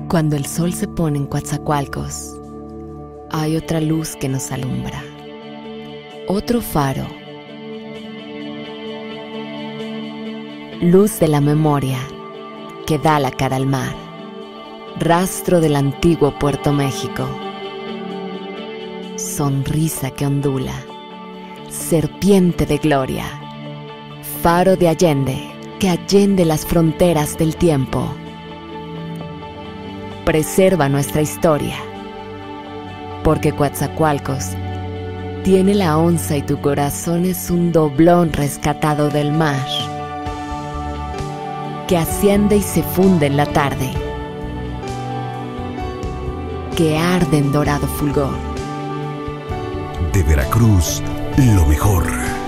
Cuando el sol se pone en Coatzacoalcos, hay otra luz que nos alumbra, otro faro, luz de la memoria que da la cara al mar, rastro del antiguo Puerto México, sonrisa que ondula, serpiente de gloria, faro de Allende que allende las fronteras del tiempo. Preserva nuestra historia, porque Coatzacoalcos tiene la onza y tu corazón es un doblón rescatado del mar, que asciende y se funde en la tarde, que arde en dorado fulgor. De Veracruz, lo mejor.